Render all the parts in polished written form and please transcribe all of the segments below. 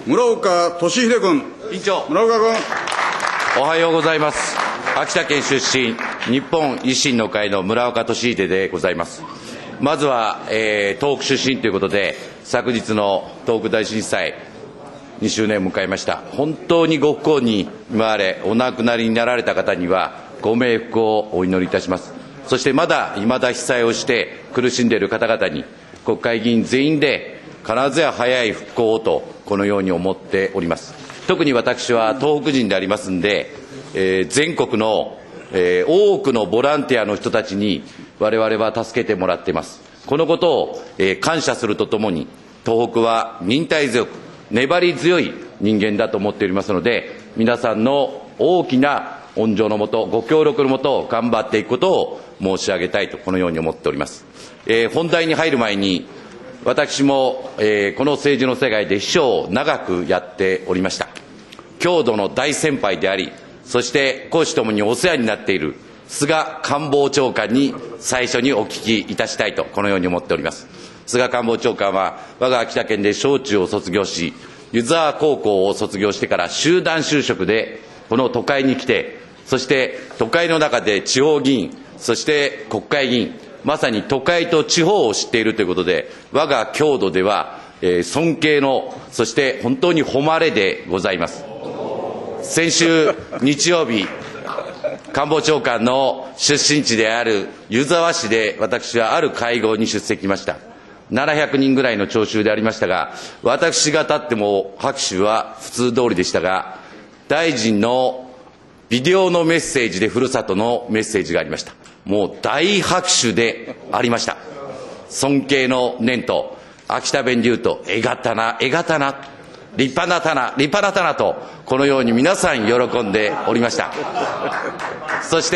村岡俊秀君。 委員長。 村岡君。 おはようございます。秋田県出身、日本維新の会の村岡俊秀でございます。まずは、東北出身ということで、昨日の東北大震災2周年を迎えました。本当にご不幸に見舞われ、お亡くなりになられた方にはご冥福をお祈りいたします。そして未だ被災をして苦しんでいる方々に、国会議員全員で必ずや早い復興をと、このように思っております。特に私は東北人でありますんで、全国の、多くのボランティアの人たちに我々は助けてもらっています。このことを、感謝するとともに、東北は忍耐強く粘り強い人間だと思っておりますので、皆さんの大きな温情のもと、ご協力のもと頑張っていくことを申し上げたいと、このように思っております。本題に入る前に、私も、この政治の世界で秘書を長くやっておりました。郷土の大先輩であり、そして公私ともにお世話になっている菅官房長官に最初にお聞きいたしたいと、このように思っております。菅官房長官は我が秋田県で小中を卒業し、湯沢高校を卒業してから集団就職でこの都会に来て、そして都会の中で地方議員、そして国会議員、まさに都会と地方を知っているということで、我が郷土では尊敬の、そして本当に誉れでございます。先週日曜日、官房長官の出身地である湯沢市で私はある会合に出席しました。700人ぐらいの聴衆でありましたが、私が立っても拍手は普通通りでしたが、大臣のビデオのメッセージでふるさとのメッセージがありました。もう大拍手でありました。尊敬の念と、秋田弁で言うと、えがたな、えがたな、立派な棚、立派な棚と、このように皆さん喜んでおりました。そして、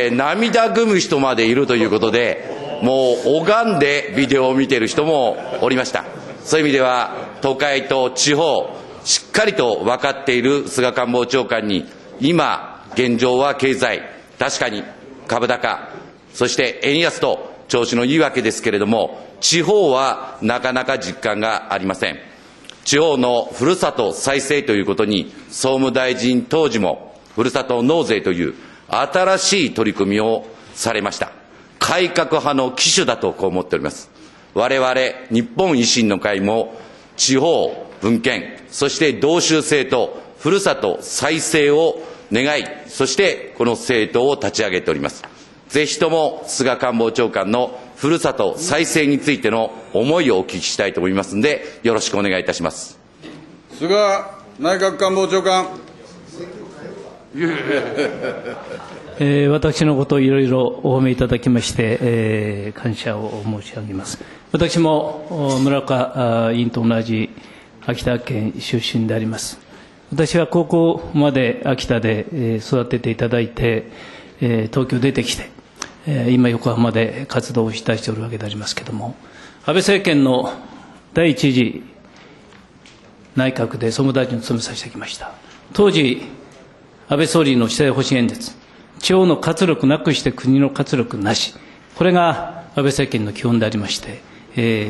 涙ぐむ人までいるということで、もう拝んでビデオを見ている人もおりました。そういう意味では、都会と地方、しっかりと分かっている菅官房長官に、今、現状は経済、確かに株高、そして円安と調子のいいわけですけれども、地方はなかなか実感がありません。地方のふるさと再生ということに、総務大臣当時もふるさと納税という新しい取り組みをされました。改革派の旗手だとこう思っております。我々日本維新の会も地方分権、そして道州制とふるさと再生を願い、そしてこの政党を立ち上げております。ぜひとも菅官房長官のふるさと再生についての思いをお聞きしたいと思いますので、よろしくお願いいたします。 菅内閣官房長官。 私のことをいろいろお褒めいただきまして、感謝を申し上げます。私も村岡委員と同じ秋田県出身であります。私は高校まで秋田で育てていただいて、東京出てきて、今横浜で活動をいたしておるわけでありますけれども、安倍政権の第一次内閣で総務大臣を務めさせてきました。当時、安倍総理の施政方針演説、地方の活力なくして国の活力なし、これが安倍政権の基本でありまして、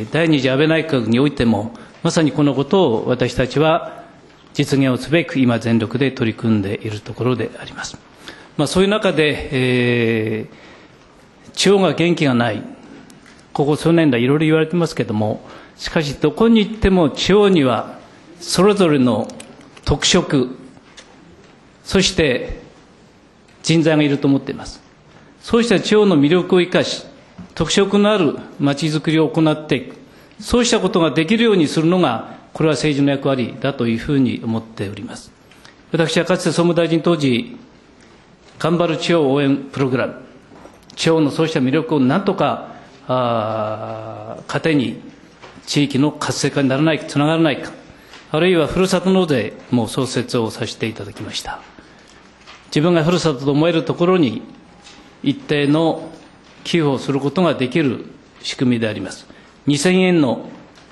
第二次安倍内閣においても、まさにこのことを私たちは実現をすべく今全力で取り組んでいるところであります。そういう中で、地方が元気がない、ここ数年来いろいろ言われてますけれども、しかしどこに行っても地方にはそれぞれの特色、そして人材がいると思っています。そうした地方の魅力を生かし、特色のあるまちづくりを行っていく、そうしたことができるようにするのが、これは政治の役割だというふうに思っております。私はかつて総務大臣当時、頑張る地方応援プログラム、地方のそうした魅力をなんとか糧に地域の活性化にならないか、つながらないか、あるいはふるさと納税も創設をさせていただきました。自分がふるさとと思えるところに一定の寄付をすることができる仕組みであります。2000円の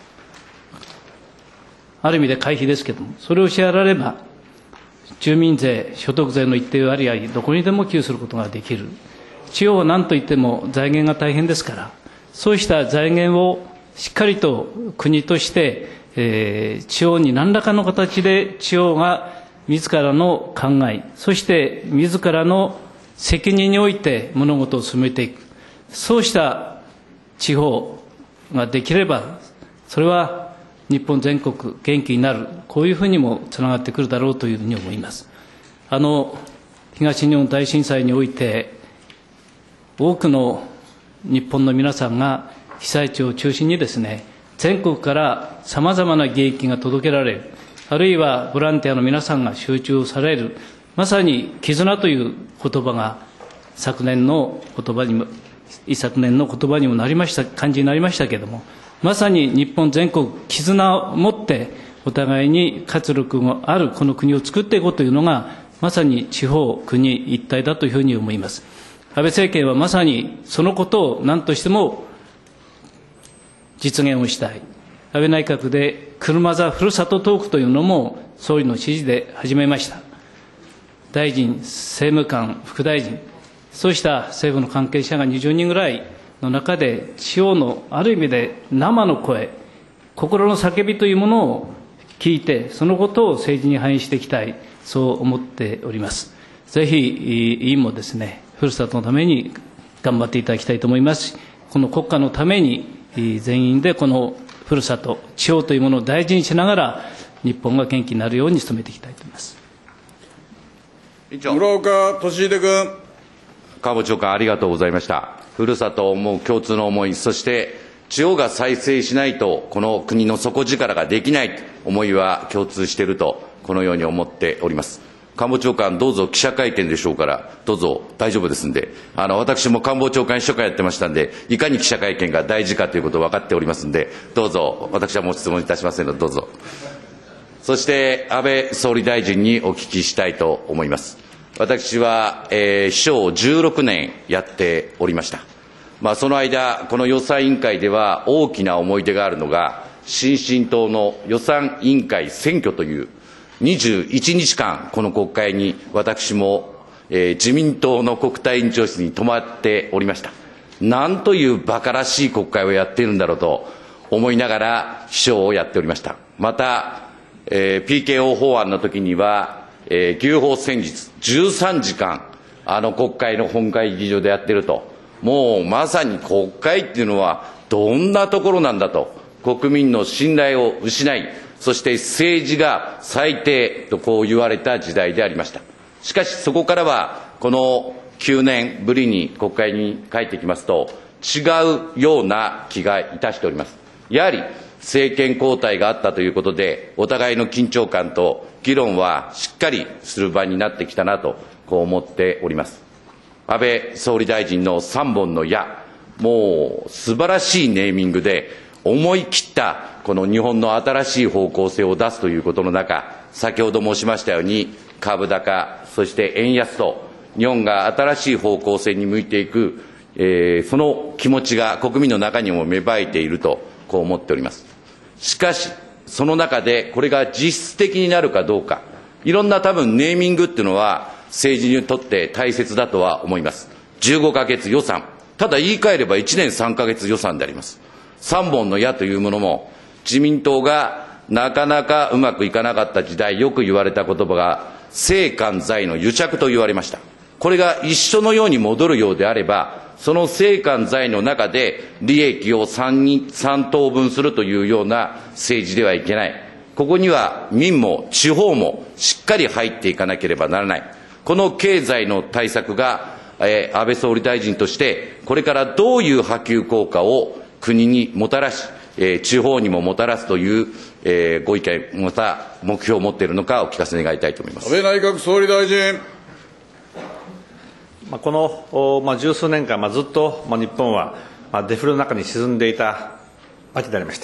ある意味で会費ですけれども、それを支払われば住民税、所得税の一定割合、どこにでも寄付することができる。地方は何といっても財源が大変ですから、そうした財源をしっかりと国として地方に何らかの形で地方が自らの考え、そして自らの責任において物事を進めていく、そうした地方ができれば、それは日本全国元気になる、こういうふうにもつながってくるだろうというふうに思います。東日本大震災において、多くの日本の皆さんが被災地を中心にですね、全国からさまざまな利益が届けられる、あるいはボランティアの皆さんが集中される、まさに絆という言葉が昨年の言葉にもなりました、感じになりましたけれども、まさに日本全国絆を持ってお互いに活力があるこの国を作っていこうというのが、まさに地方国一体だというふうに思います。安倍政権はまさにそのことを何としても実現をしたい。安倍内閣で車座ふるさとトークというのも総理の指示で始めました。大臣、政務官、副大臣、そうした政府の関係者が20人ぐらいの中で、地方のある意味で生の声、心の叫びというものを聞いて、そのことを政治に反映していきたい、そう思っております。ぜひ、委員もですね、ふるさとのために頑張っていただきたいと思いますし、この国家のために全員でこのふるさと、地方というものを大事にしながら、日本が元気になるように努めていきたいと思います。 室岡俊秀君。 官房長官、ありがとうございました。ふるさとを思う共通の思い、そして地方が再生しないとこの国の底力ができない思いは共通していると、このように思っております。官房長官、どうぞ記者会見でしょうから、どうぞ大丈夫ですんで、私も官房長官秘書官やってましたんで、いかに記者会見が大事かということを分かっておりますんで、どうぞ、私はもう質問いたしませんので、どうぞ。そして安倍総理大臣にお聞きしたいと思います。私は、秘書を16年やっておりました。その間、この予算委員会では大きな思い出があるのが、新進党の予算委員会選挙という21日間、この国会に私も、自民党の国対委員長室に泊まっておりました。なんという馬鹿らしい国会をやっているんだろうと思いながら秘書をやっておりました。また、PKO 法案の時には、牛法戦術13時間国会の本会議場でやっていると、もうまさに国会っていうのはどんなところなんだと、国民の信頼を失い、そして政治が最低とこう言われた時代でありました。しかしそこからはこの9年ぶりに国会に帰ってきますと、違うような気がいたしております。やはり政権交代があったということで、お互いの緊張感と議論はしっかりする場になってきたなと、こう思っております。安倍総理大臣の3本の矢、もう素晴らしいネーミングで、思い切ったこの日本の新しい方向性を出すということの中、先ほど申しましたように、株高、そして円安と、日本が新しい方向性に向いていく、その気持ちが国民の中にも芽生えていると、こう思っております。しかし、その中でこれが実質的になるかどうか、いろんな多分ネーミングっていうのは政治にとって大切だとは思います。15ヶ月予算、ただ言い換えれば1年3ヶ月予算であります。3本の矢というものも、自民党がなかなかうまくいかなかった時代、よく言われた言葉が、政官財の癒着と言われました。これが一緒のように戻るようであれば、その政官財の中で利益を3等分するというような政治ではいけない。ここには民も地方もしっかり入っていかなければならない。この経済の対策が、安倍総理大臣として、これからどういう波及効果を国にもたらし、地方にももたらすという、ご意見、また目標を持っているのかお聞かせ願いたいと思います。 安倍内閣総理大臣。 この十数年間、ずっと日本はデフレの中に沈んでいたわけでありまして、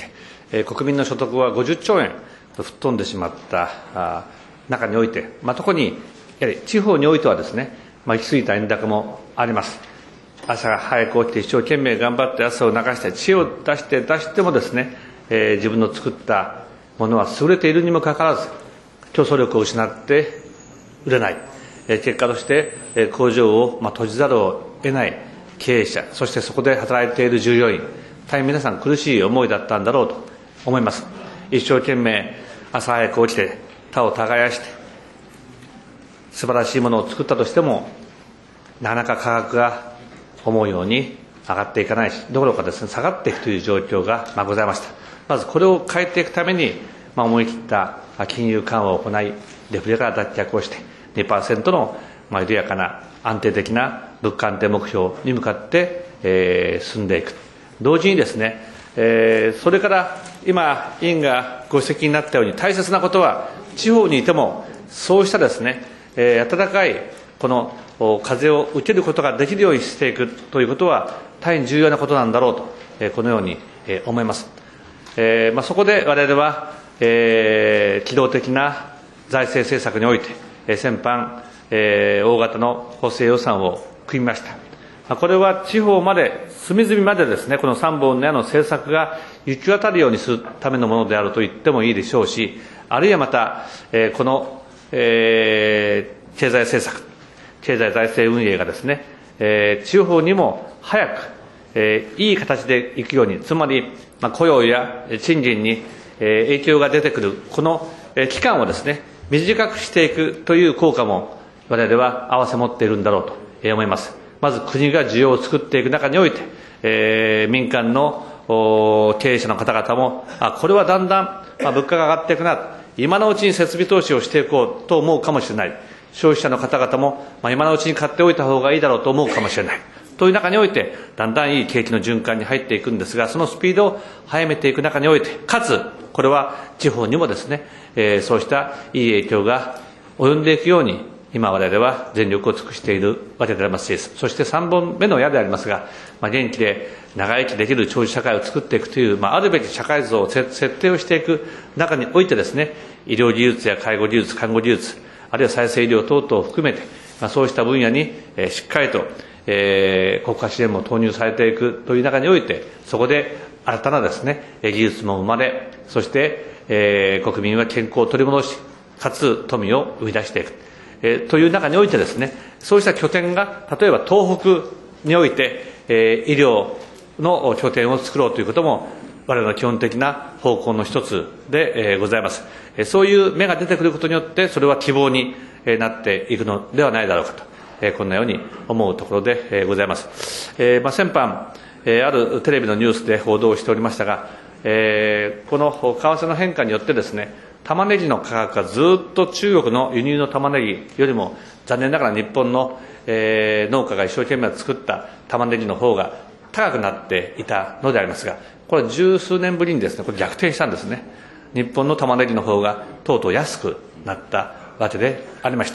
国民の所得は50兆円と吹っ飛んでしまった中において、特にやはり地方においてはですね、行き過ぎた円高もあります。朝早く起きて一生懸命頑張って汗を流して知恵を出してもですね、自分の作ったものは優れているにもかかわらず、競争力を失って売れない。結果として工場を閉じざるを得ない経営者、そしてそこで働いている従業員、大変皆さん苦しい思いだったんだろうと思います。 一生懸命朝早く起きて田を耕して素晴らしいものを作ったとしても、なかなか価格が思うように上がっていかないし、どころかですね、下がっていくという状況がございました。まずこれを変えていくために、思い切った金融緩和を行い、デフレから脱却をして、2% の緩やかな安定的な物価安定目標に向かって、進んでいく。同時にですね、それから今、委員がご指摘になったように、大切なことは、地方にいても、そうしたですね、暖かいこの風を受けることができるようにしていくということは、大変重要なことなんだろうと、このように思います。そこで我々は、機動的な財政政策において、先般、大型の補正予算を組みました。これは地方まで、隅々までですね、この3本の矢の政策が行き渡るようにするためのものであると言ってもいいでしょうし、あるいはまた、この、経済政策、経済財政運営がですね、地方にも早く、いい形でいくように、つまり、雇用や賃金に影響が出てくる、この期間をですね、短くしていくという効果も、我々は併せ持っているんだろうと思います。まず国が需要を作っていく中において、民間の経営者の方々も、これはだんだん物価が上がっていくな、今のうちに設備投資をしていこうと思うかもしれない。消費者の方々も、今のうちに買っておいた方がいいだろうと思うかもしれない。という中において、だんだんいい景気の循環に入っていくんですが、そのスピードを速めていく中において、かつ、これは地方にもですね、そうしたいい影響が及んでいくように、今我々は全力を尽くしているわけでありますし、そして3本目の矢でありますが、元気で長生きできる長寿社会を作っていくという、あるべき社会像を設定をしていく中においてですね、医療技術や介護技術、看護技術、あるいは再生医療等々を含めて、そうした分野にしっかりと国家支援も投入されていくという中において、そこで新たなですね、技術も生まれ、そして国民は健康を取り戻し、かつ富を生み出していく。という中においてですね、そうした拠点が、例えば東北において、医療の拠点を作ろうということも、我々の基本的な方向の一つでございます。そういう芽が出てくることによって、それは希望になっていくのではないだろうかと、こんなように思うところでございます。先般、あるテレビのニュースで報道しておりましたが、この為替の変化によってですね、玉ねぎの価格がずっと中国の輸入の玉ねぎよりも、残念ながら日本の農家が一生懸命作った玉ねぎの方が高くなっていたのでありますが、これは十数年ぶりにですね、これ逆転したんですね。日本の玉ねぎの方がとうとう安くなったわけでありまして、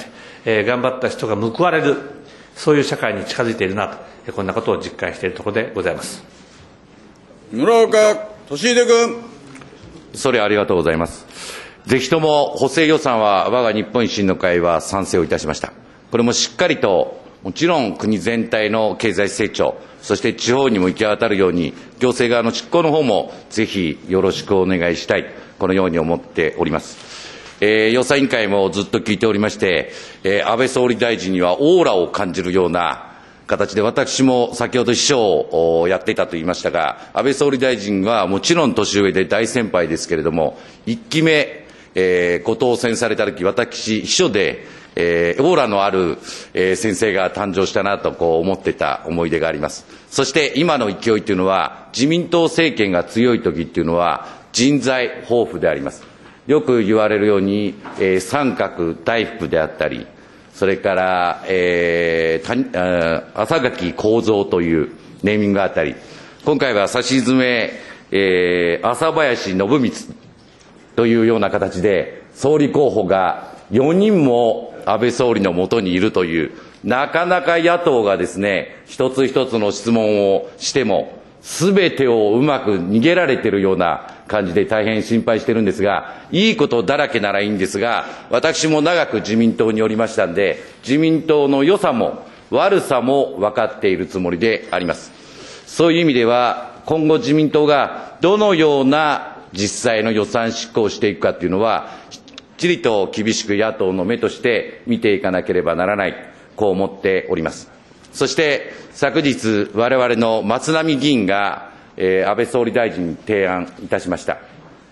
頑張った人が報われる、そういう社会に近づいているなと、こんなことを実感しているところでございます。 村岡俊秀君。 総理ありがとうございます。ぜひとも補正予算は我が日本維新の会は賛成をいたしました。これもしっかりと、もちろん国全体の経済成長、そして地方にも行き渡るように、行政側の執行の方もぜひよろしくお願いしたい、このように思っております。予算委員会もずっと聞いておりまして、安倍総理大臣にはオーラを感じるような形で、私も先ほど秘書をやっていたと言いましたが、安倍総理大臣はもちろん年上で大先輩ですけれども、1期目、ご当選されたとき、私、秘書で、オーラのある、先生が誕生したなと思っていた思い出があります。そして今の勢いというのは、自民党政権が強いときというのは、人材豊富であります。よく言われるように、三角大福であったり、それから、浅垣幸三というネーミングがあったり、今回はさしずめ、浅林信光というような形で、総理候補が4人も安倍総理のもとにいるという、なかなか野党がですね、一つ一つの質問をしても、すべてをうまく逃げられているような感じで大変心配しているんですが、いいことだらけならいいんですが、私も長く自民党におりましたんで、自民党の良さも悪さも分かっているつもりであります。そういう意味では、今後自民党がどのような実際の予算執行をしていくかというのは、きっちりと厳しく野党の目として見ていかなければならない、こう思っております。そして昨日、我々の松浪議員が、安倍総理大臣に提案いたしました。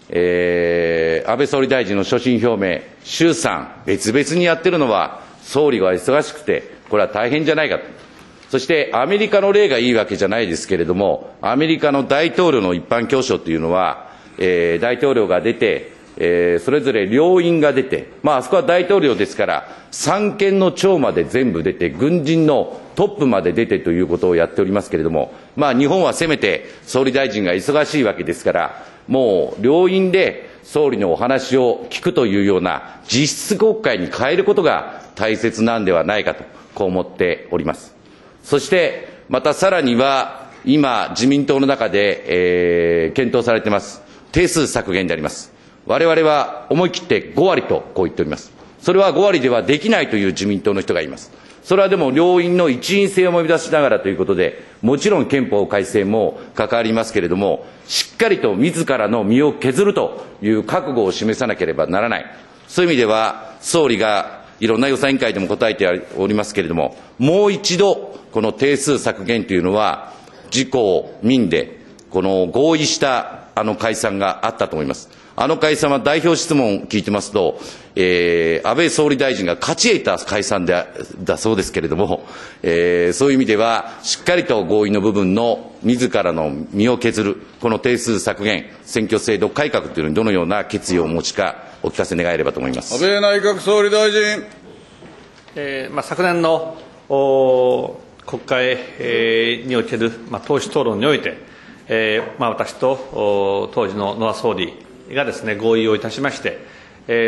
安倍総理大臣の所信表明、衆参別々にやってるのは、総理が忙しくて、これは大変じゃないかと。そしてアメリカの例がいいわけじゃないですけれども、アメリカの大統領の一般教書というのは、大統領が出て、それぞれ両院が出て、あそこは大統領ですから、三権の長まで全部出て、軍人のトップまで出てということをやっておりますけれども、日本はせめて総理大臣が忙しいわけですから、もう両院で総理のお話を聞くというような実質国会に変えることが大切なんではないかと、こう思っております。そしてまたさらには、今、自民党の中で、検討されています、定数削減であります。我々は思い切って5割とこう言っております。それは5割ではできないという自民党の人がいます。それはでも両院の一員性を生み出しながらということで、もちろん憲法改正も関わりますけれども、しっかりと自らの身を削るという覚悟を示さなければならない。そういう意味では、総理がいろんな予算委員会でも答えておりますけれども、もう一度、この定数削減というのは、自公民でこの合意した解散があったと思います。解散は代表質問を聞いてますと、安倍総理大臣が勝ち得た解散だそうですけれども、そういう意味では、しっかりと合意の部分の自らの身を削る、この定数削減、選挙制度改革というのにどのような決意をお持ちか、お聞かせ願えればと思います。 安倍内閣総理大臣。 昨年の国会における党首討論において、私と当時の野田総理がですね、合意をいたしまして、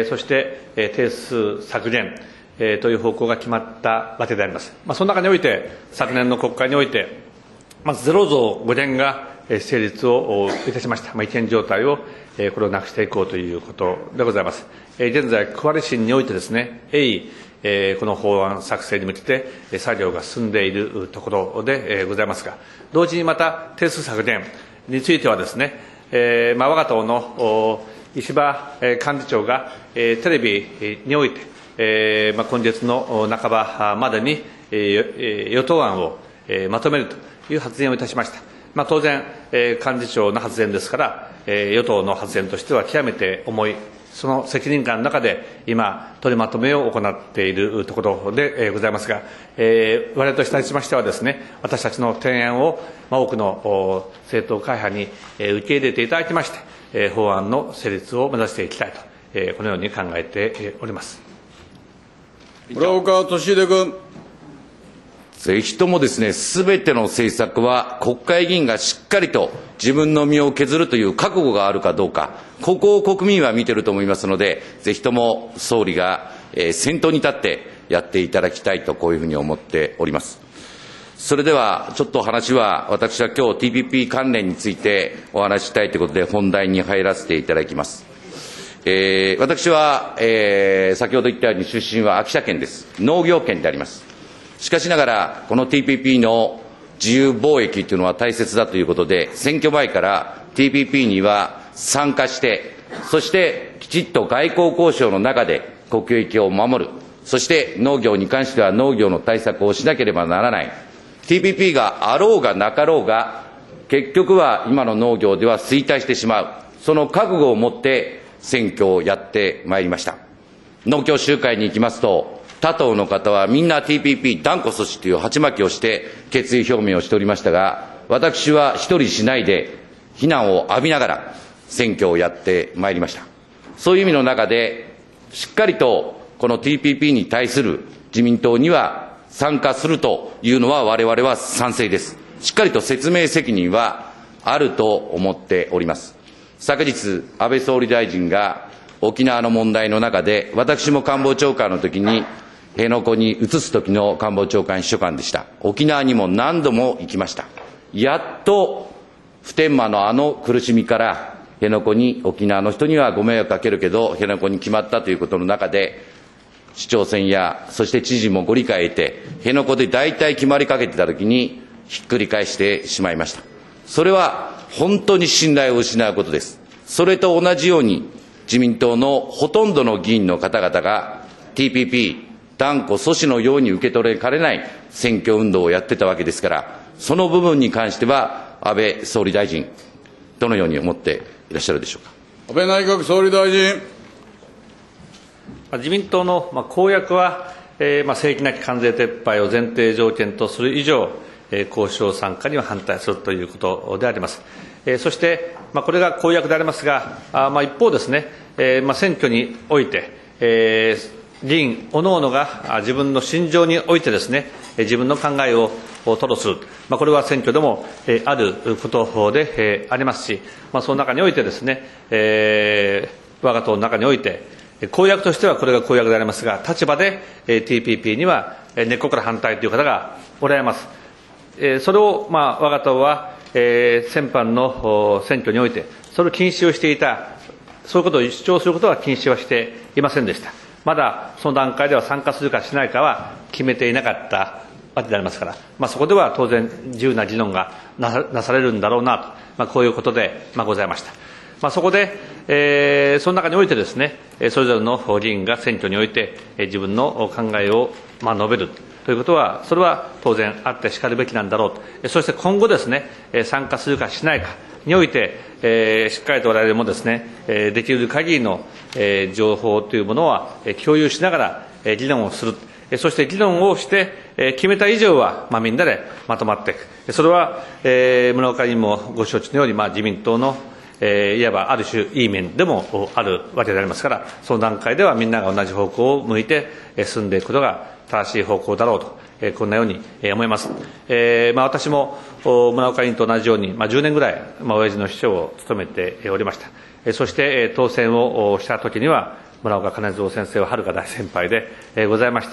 そして定数削減という方向が決まったわけであります。その中において、昨年の国会において、まず0増5減が成立をいたしました。違憲状態を、これをなくしていこうということでございます。現在、区割り審においてですね、この法案作成に向けて作業が進んでいるところでございますが、同時にまた定数削減についてはですね、我が党の石破幹事長がテレビにおいて、今月の半ばまでに与党案をまとめるという発言をいたしました。当然、幹事長の発言ですから、与党の発言としては極めて重い、その責任感の中で今、取りまとめを行っているところでございますが、我々としましてはですね、私たちの提案を多くの政党会派に受け入れていただきまして、法案の成立を目指していきたいと、このように考えております。 村岡俊秀君。 ぜひともですね、すべての政策は国会議員がしっかりと自分の身を削るという覚悟があるかどうか、ここを国民は見ていると思いますので、ぜひとも総理が先頭に立ってやっていただきたいと、こういうふうに思っております。それではちょっと話は、私は今日 TPP 関連についてお話ししたいということで本題に入らせていただきます。私は、先ほど言ったように出身は秋田県です。農業県であります。しかしながら、この TPP の自由貿易というのは大切だということで、選挙前から TPP には参加して、そしてきちっと外交交渉の中で国益を守る、そして農業に関しては農業の対策をしなければならない。TPP があろうがなかろうが、結局は今の農業では衰退してしまう。その覚悟を持って選挙をやってまいりました。農協集会に行きますと、他党の方はみんな TPP 断固阻止という鉢巻きをして決意表明をしておりましたが、私は一人しないで非難を浴びながら選挙をやってまいりました。そういう意味の中で、しっかりとこの TPP に対する自民党には参加するというのは我々は賛成です。しっかりと説明責任はあると思っております。昨日、安倍総理大臣が沖縄の問題の中で、私も官房長官の時に辺野古に移す時の官房長官秘書官でした。沖縄にも何度も行きました。やっと普天間の苦しみから辺野古に、沖縄の人にはご迷惑かけるけど辺野古に決まったということの中で、市長選やそして知事もご理解を得て、辺野古で大体決まりかけてた時にひっくり返してしまいました。それは本当に信頼を失うことです。それと同じように、自民党のほとんどの議員の方々が TPP 断固阻止のように受け取れかねない選挙運動をやってたわけですから、その部分に関しては安倍総理大臣、どのように思っていらっしゃるでしょうか。 安倍内閣総理大臣。 自民党の公約は、正規なき関税撤廃を前提条件とする以上、交渉参加には反対するということであります。そして、これが公約でありますが、一方ですね、選挙において、議員各々が自分の信条においてですね、自分の考えを吐露する、これは選挙でもあることでありますし、その中においてですね、我が党の中において、公約としてはこれが公約でありますが、立場で TPP には根っこから反対という方がおられます。それを我が党は先般の選挙において、それを禁止をしていた、そういうことを主張することは禁止はしていませんでした。まだその段階では参加するかしないかは決めていなかったわけでありますから、そこでは当然、自由な議論がなされるんだろうなと、こういうことでございました。そこで、その中においてですね、それぞれの議員が選挙において、自分の考えを述べるということは、それは当然あってしかるべきなんだろうと、そして今後ですね、参加するかしないかにおいて、しっかりと我々もですね、できる限りの情報というものは共有しながら議論をする。そして議論をして決めた以上はみんなでまとまっていく。それは村岡委員もご承知のように自民党のいわばある種いい面でもあるわけでありますから、その段階ではみんなが同じ方向を向いて進んでいくことが正しい方向だろうと、こんなように思います。私も村岡委員と同じように10年ぐらい親父の秘書を務めておりました。そして当選をしたときには村岡金蔵先生ははるか大先輩でございまして、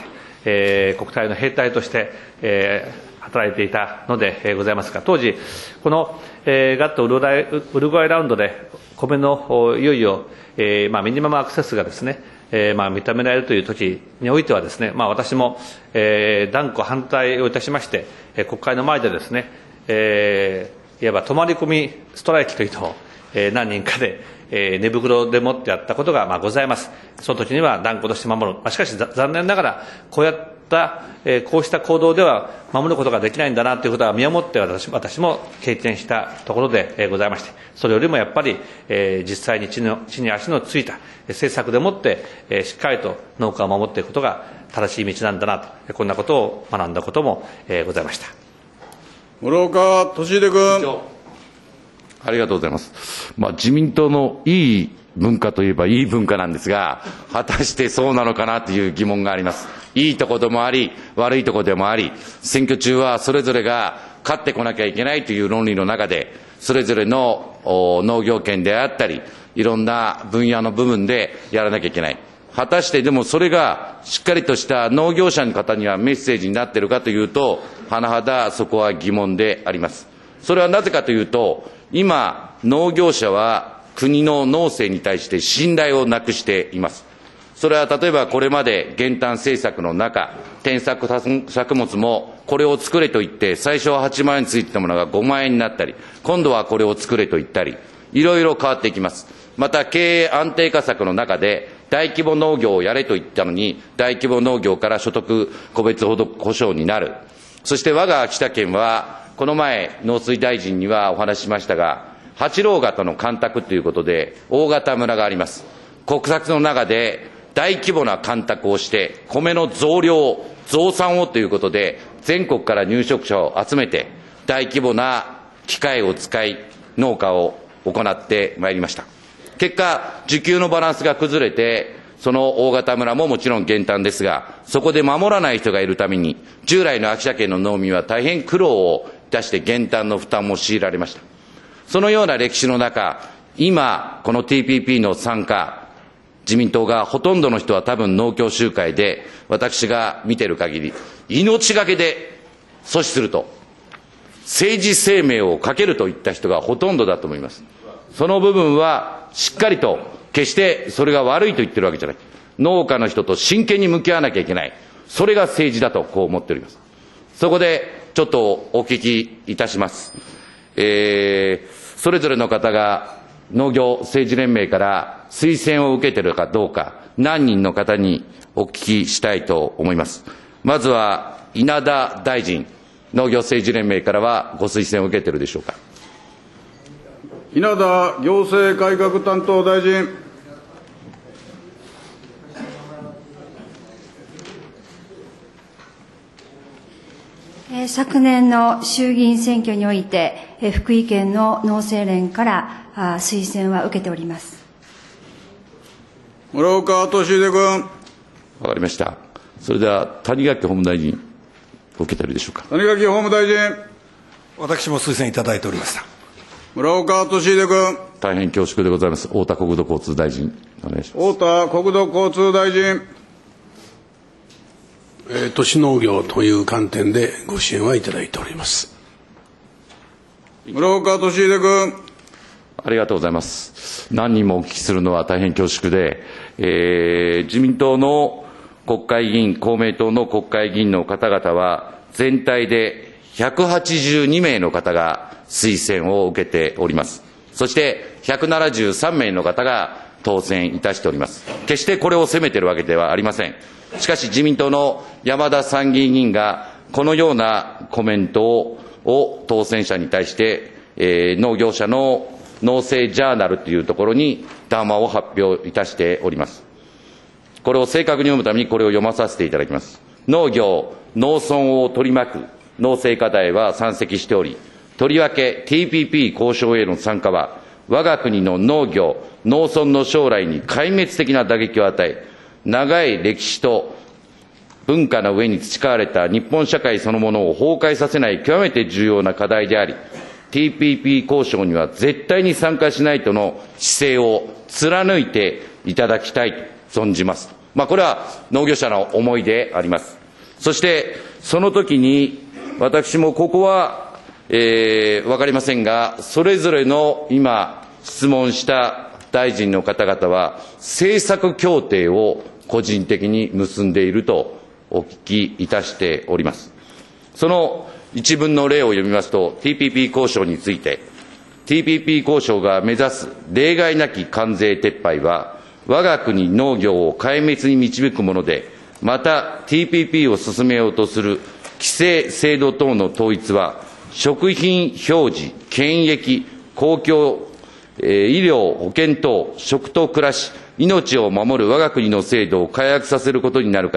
国体の兵隊として働いていたのでございますが、当時このガットウルグアイラウンドで米のいよいよミニマムアクセスがですね、認められるという時においてはですね、私も断固反対をいたしまして、国会の前でですね、いわば泊まり込みストライキというのを何人かで寝袋でもってやったことがございます。その時には断固として守る。しかし残念ながらこうした行動では守ることができないんだなということは身をもって私も経験したところでございまして、それよりもやっぱり実際に地に足のついた政策でもってしっかりと農家を守っていくことが正しい道なんだなと、こんなことを学んだこともございました。 室岡敏秀君。 ありがとうございます。自民党のいい文化といえばいい文化なんですが、果たしてそうなのかなという疑問があります。いいところでもあり、悪いところでもあり、選挙中はそれぞれが勝ってこなきゃいけないという論理の中で、それぞれの農業権であったり、いろんな分野の部分でやらなきゃいけない。果たしてでもそれがしっかりとした農業者の方にはメッセージになっているかというと、甚だそこは疑問であります。それはなぜかというと、今、農業者は国の農政に対して信頼をなくしています。それは例えばこれまで減反政策の中、転作作物もこれを作れと言って、最初は8万円ついてたものが5万円になったり、今度はこれを作れと言ったり、いろいろ変わっていきます。また経営安定化策の中で、大規模農業をやれと言ったのに、大規模農業から所得個別保障になる。そして我が秋田県は、この前、農水大臣にはお話ししましたが、八郎型の干拓ということで、大型村があります。国策の中で大規模な干拓をして、米の増量、増産をということで、全国から入植者を集めて、大規模な機械を使い、農家を行ってまいりました。結果、需給のバランスが崩れて、その大型村ももちろん減反ですが、そこで守らない人がいるために、従来の秋田県の農民は大変苦労をいたして減反の負担も強いられました。そのような歴史の中、今、この TPP の参加、自民党がほとんどの人は多分農協集会で、私が見ている限り、命がけで阻止すると、政治生命をかけるといった人がほとんどだと思います。その部分はしっかりと、決してそれが悪いと言ってるわけじゃない。農家の人と真剣に向き合わなきゃいけない。それが政治だとこう思っております。そこでちょっとお聞きいたします。それぞれの方が農業政治連盟から推薦を受けているかどうか、何人の方にお聞きしたいと思います。まずは稲田大臣、農業政治連盟からはご推薦を受けているでしょうか。 稲田行政改革担当大臣。 昨年の衆議院選挙において、福井県の農政連から推薦は受けております。 村岡敏秀君。 わかりました。それでは谷垣法務大臣、受けてるでしょうか。 谷垣法務大臣。 私も推薦いただいておりました。 村岡敏秀君。 大変恐縮でございます。太田国土交通大臣、お願いします。 太田国土交通大臣。 都市農業という観点でご支援はいただいております。 村岡敏秀君。 ありがとうございます。何人もお聞きするのは大変恐縮で、自民党の国会議員、公明党の国会議員の方々は、全体で182名の方が推薦を受けております。そして173名の方が当選いたしております。決してこれを責めているわけではありません。しかし自民党の山田参議院議員がこのようなコメントを当選者に対して、農業者の農政ジャーナルというところに談話を発表いたしております。これを正確に読むためにこれを読まさせていただきます。農業、農村を取り巻く農政課題は山積しており、とりわけ TPP 交渉への参加は我が国の農業、農村の将来に壊滅的な打撃を与え、長い歴史と文化の上に培われた日本社会そのものを崩壊させない極めて重要な課題であり、TPP 交渉には絶対に参加しないとの姿勢を貫いていただきたいと存じます。これは農業者の思いであります。そしてその時に私もここは、わかりませんが、それぞれの今質問した大臣の方々は政策協定を個人的に結んでいるとお聞きいたしております。その一文の例を読みますと、 TPP 交渉について、 TPP 交渉が目指す例外なき関税撤廃は我が国農業を壊滅に導くもので、また TPP を進めようとする規制制度等の統一は食品表示、検疫、公共、医療、保険等、食と暮らし、命を守る我が国の制度を改悪させることになるから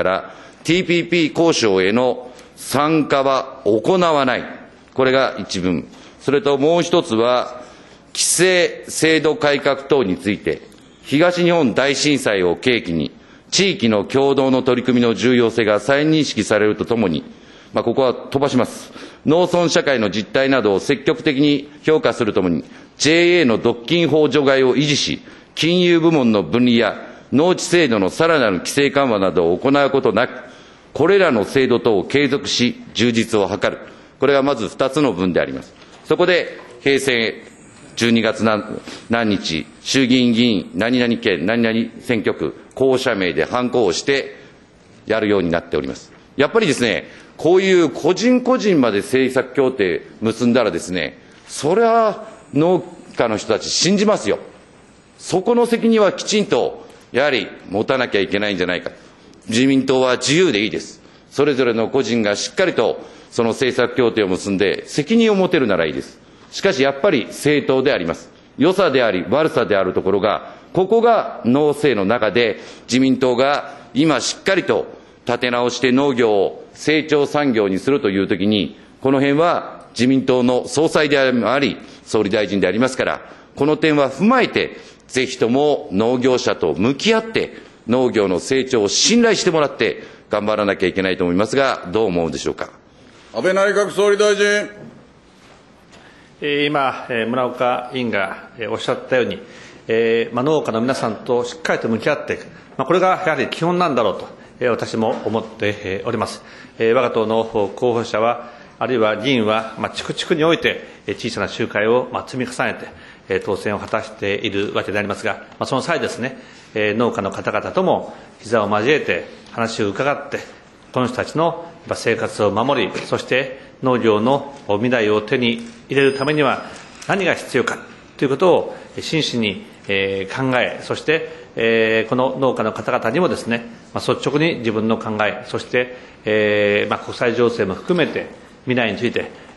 、TPP 交渉への参加は行わない。これが一文。それともう一つは、規制制度改革等について、東日本大震災を契機に、地域の共同の取り組みの重要性が再認識されるとともに、ここは飛ばします。農村社会の実態などを積極的に評価するとともに、JA の独禁法除外を維持し、金融部門の分離や農地制度のさらなる規制緩和などを行うことなく、これらの制度等を継続し、充実を図る。これがまず2つの文であります。そこで、平成12月何日、衆議院議員、何々県、何々選挙区、候補者名でハンコをしてやるようになっております。やっぱりですね、こういう個人個人まで政策協定結んだらですね、それは農家の人たち信じますよ。そこの責任はきちんとやはり持たなきゃいけないんじゃないか。自民党は自由でいいです。それぞれの個人がしっかりとその政策協定を結んで責任を持てるならいいです。しかしやっぱり政党であります。良さであり悪さであるところが、ここが農政の中で自民党が今しっかりと立て直して農業を成長産業にするというときに、この辺は自民党の総裁であり総理大臣でありますから、この点は踏まえてぜひとも農業者と向き合って農業の成長を信頼してもらって頑張らなきゃいけないと思いますが、どう思うでしょうか。 安倍内閣総理大臣。 今、村岡委員がおっしゃったように、農家の皆さんとしっかりと向き合っていく、これがやはり基本なんだろうと、私も思っております。我が党の候補者は、あるいは議員は、地区地区において小さな集会を積み重ねて、当選を果たしているわけでありますが、その際ですね、農家の方々とも膝を交えて話を伺って、この人たちの生活を守り、そして農業の未来を手に入れるためには何が必要かということを真摯に考え、そしてこの農家の方々にもですね、率直に自分の考え、そして国際情勢も含めて未来について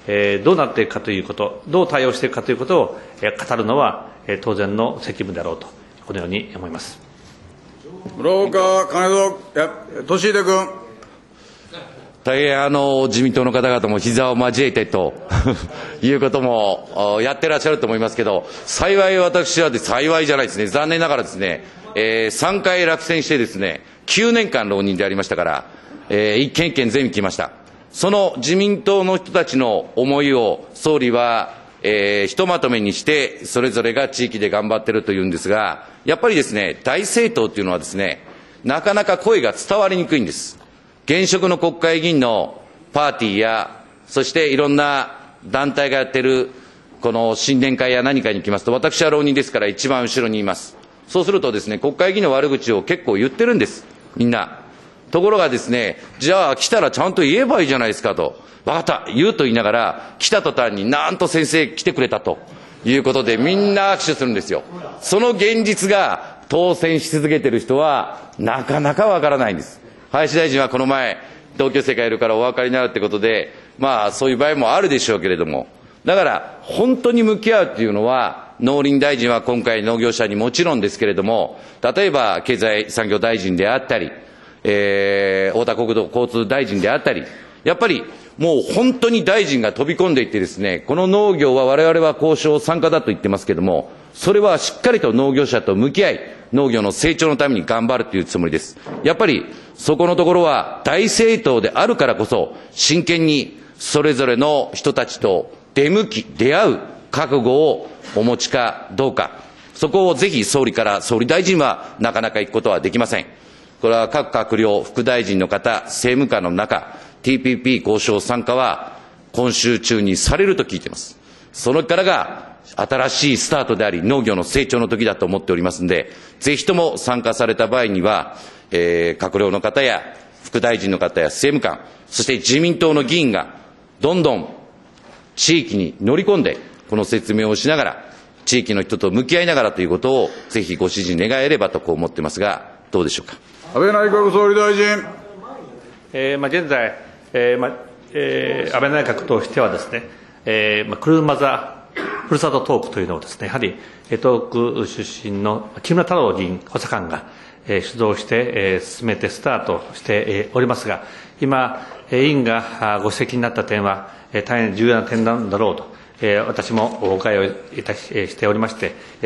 どうなっていくかということ、どう対応していくかということを語るのは当然の責務であろうと、このように思います。 村岡俊秀君。 大変自民党の方々も膝を交えてということもやってらっしゃると思いますけど、幸い私は幸いじゃないですね、残念ながらですね、3回落選してですね、9年間浪人でありましたから、一件一件全部来ました。その自民党の人たちの思いを総理は、ひとまとめにしてそれぞれが地域で頑張っているというんですが、やっぱりですね、大政党というのはですね、なかなか声が伝わりにくいんです。現職の国会議員のパーティーや、そしていろんな団体がやっているこの新年会や何かに行きますと、私は浪人ですから一番後ろにいます。そうするとですね、国会議員の悪口を結構言ってるんです、みんな。ところがですね、じゃあ来たらちゃんと言えばいいじゃないですかと、分かった、言うと言いながら、来た途端になんと先生来てくれたということで、みんな握手するんですよ。その現実が当選し続けている人はなかなかわからないんです。林大臣はこの前、同級生がいるからお分かりになるということで、まあそういう場合もあるでしょうけれども、だから本当に向き合うというのは、農林大臣は今回農業者にもちろんですけれども、例えば経済産業大臣であったり、太田国土交通大臣であったり、やっぱりもう本当に大臣が飛び込んでいってですね、この農業は我々は交渉参加だと言ってますけれども、それはしっかりと農業者と向き合い、農業の成長のために頑張るというつもりです。やっぱりそこのところは大政党であるからこそ、真剣にそれぞれの人たちと出会う覚悟をお持ちかどうか、そこをぜひ総理から、総理大臣はなかなか行くことはできません。これは各閣僚、副大臣の方、政務官の中、TPP 交渉参加は今週中にされると聞いています。そのからが新しいスタートであり、農業の成長の時だと思っておりますので、ぜひとも参加された場合には、閣僚の方や副大臣の方や政務官、そして自民党の議員がどんどん地域に乗り込んで、この説明をしながら、地域の人と向き合いながらということをぜひご指示願えればとこう思っていますが、どうでしょうか。 安倍内閣総理大臣。 現在、安倍内閣としてはですね、車座ふるさとトークというのをですね、やはり東北出身の木村太郎議員補佐官が主導して進めてスタートしておりますが、今、委員がご指摘になった点は大変重要な点なんだろうと、私もお伺いをしておりまして、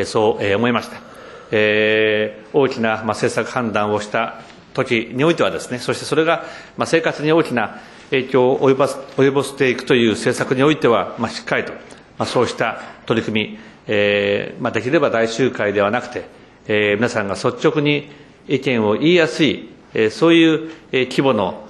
そう思いました。大きな政策判断をした時においてはですね、そしてそれが生活に大きな影響を及ぼしていくという政策においては、しっかりとそうした取り組み、できれば大集会ではなくて、皆さんが率直に意見を言いやすい、そういう規模の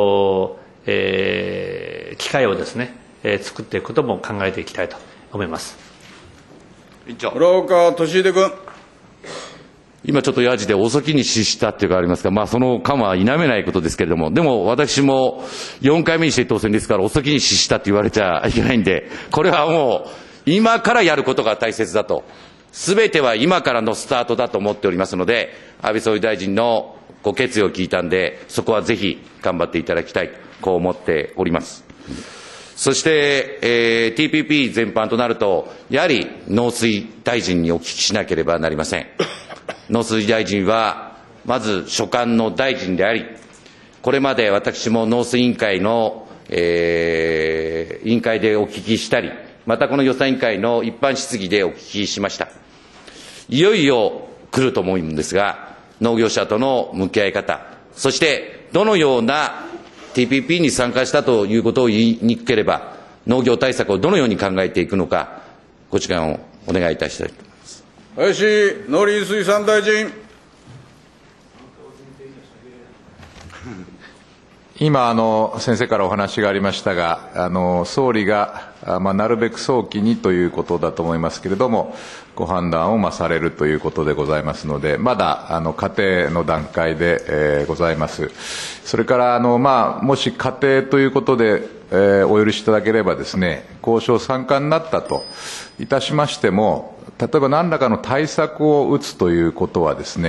機会をですね、作っていくことも考えていきたいと思います。 村岡俊秀君。 今ちょっとやじで遅きに失したっていうかありますが、その感は否めないことですけれども、でも私も4回目にして当選ですから、遅きに失したって言われちゃいけないんで、これはもう今からやることが大切だと、すべては今からのスタートだと思っておりますので、安倍総理大臣のご決意を聞いたんで、そこはぜひ頑張っていただきたい、こう思っております。そして、TPP 全般となると、やはり農水大臣にお聞きしなければなりません。農水大臣はまず所管の大臣であり、これまで私も農水委員会の、委員会でお聞きしたり、またこの予算委員会の一般質疑でお聞きしました。いよいよ来ると思うんですが、農業者との向き合い方、そしてどのような TPP に参加したということを言いにくければ、農業対策をどのように考えていくのか、ご時間をお願いいたしたいと思います。 林農林水産大臣。 今先生からお話がありましたが、総理が、なるべく早期にということだと思いますけれども、ご判断をされるということでございますので、まだ仮定の段階で、ございます。それからもし仮定ということで、お許しいただければですね、交渉参加になったといたしましても、例えば何らかの対策を打つということはですね、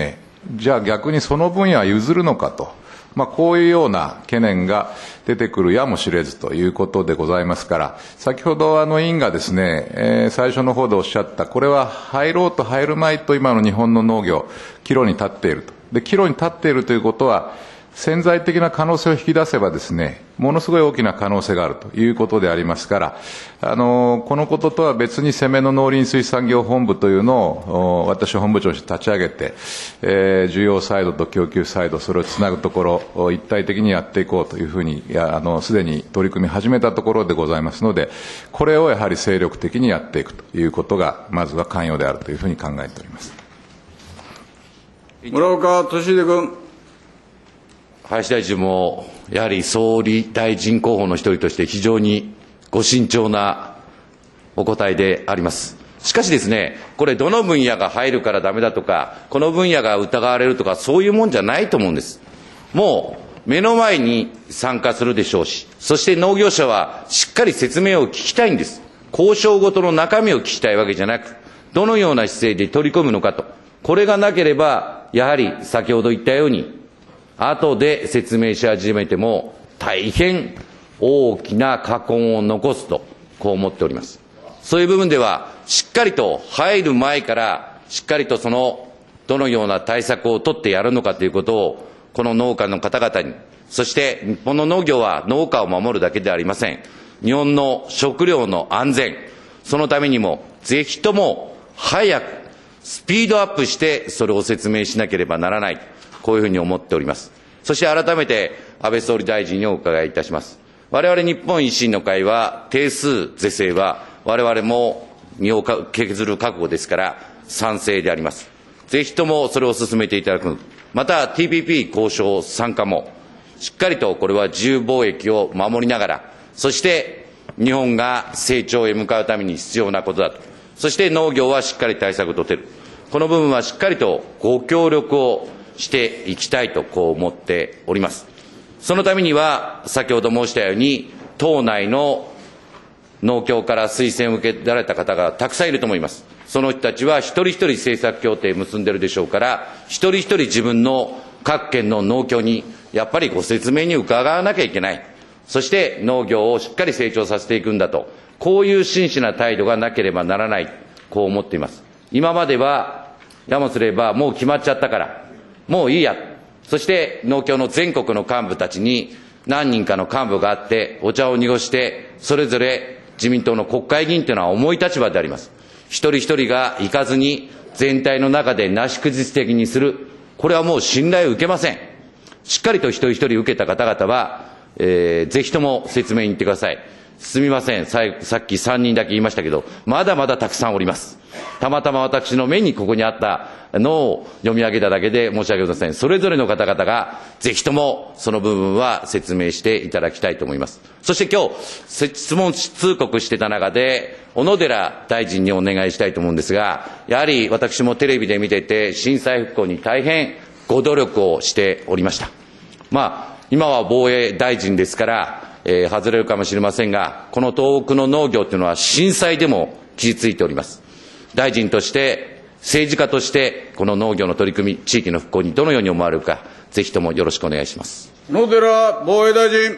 じゃあ逆にその分野は譲るのかと、こういうような懸念が出てくるやもしれずということでございますから、先ほど委員がですね、最初の方でおっしゃった、これは入ろうと入るまいと今の日本の農業、岐路に立っていると。で、岐路に立っているということは、潜在的な可能性を引き出せばですね、ものすごい大きな可能性があるということでありますから、このこととは別に攻めの農林水産業本部というのを私本部長として立ち上げて、需要サイドと供給サイド、それをつなぐところを一体的にやっていこうというふうに、すでに取り組み始めたところでございますので、これをやはり精力的にやっていくということが、まずは肝要であるというふうに考えております。 村岡俊秀君。 林大臣もやはり総理大臣候補の一人として非常にご慎重なお答えであります。しかしですね、これどの分野が入るからダメだとか、この分野が疑われるとか、そういうもんじゃないと思うんです。もう目の前に参加するでしょうし、そして農業者はしっかり説明を聞きたいんです。交渉ごとの中身を聞きたいわけじゃなく、どのような姿勢で取り込むのかと。これがなければ、やはり先ほど言ったように、後で説明し始めても大変大きな禍根を残すと、こう思っております。そういう部分では、しっかりと入る前から、しっかりとどのような対策を取ってやるのかということを、この農家の方々に、そして日本の農業は農家を守るだけではありません。日本の食料の安全、そのためにも、ぜひとも早く、スピードアップしてそれを説明しなければならない。こういうふうに思っております。そして改めて安倍総理大臣にお伺いいたします。我々日本維新の会は定数是正は我々も身を削る覚悟ですから賛成であります。ぜひともそれを進めていただく。また TPP 交渉参加もしっかりとこれは自由貿易を守りながら、そして日本が成長へ向かうために必要なことだと。そして農業はしっかり対策を取っている。この部分はしっかりとご協力をしていきたいとこう思っております。そのためには先ほど申したように党内の農協から推薦を受けられた方がたくさんいると思います。その人たちは一人一人政策協定を結んでいるでしょうから、一人一人自分の各県の農協にやっぱりご説明に伺わなきゃいけない。そして農業をしっかり成長させていくんだと、こういう真摯な態度がなければならない、こう思っています。今まではやもすればもう決まっちゃったからもういいや。そして農協の全国の幹部たちに何人かの幹部があってお茶を濁して、それぞれ自民党の国会議員というのは重い立場であります。一人一人が行かずに全体の中でなし崩し的にする。これはもう信頼を受けません。しっかりと一人一人受けた方々は、ぜひとも説明に行ってください。すみません。さっき3人だけ言いましたけど、まだまだたくさんおります。たまたま私の目にここにあったのを読み上げただけで申し訳ございません。それぞれの方々がぜひともその部分は説明していただきたいと思います。そして今日質問通告してた中で小野寺大臣にお願いしたいと思うんですが、やはり私もテレビで見てて震災復興に大変ご努力をしておりました。今は防衛大臣ですから外れるかもしれませんが、この東北の農業というのは震災でも傷ついております。大臣として政治家としてこの農業の取り組み、地域の復興にどのように思われるか、ぜひともよろしくお願いします。 小野寺防衛大臣。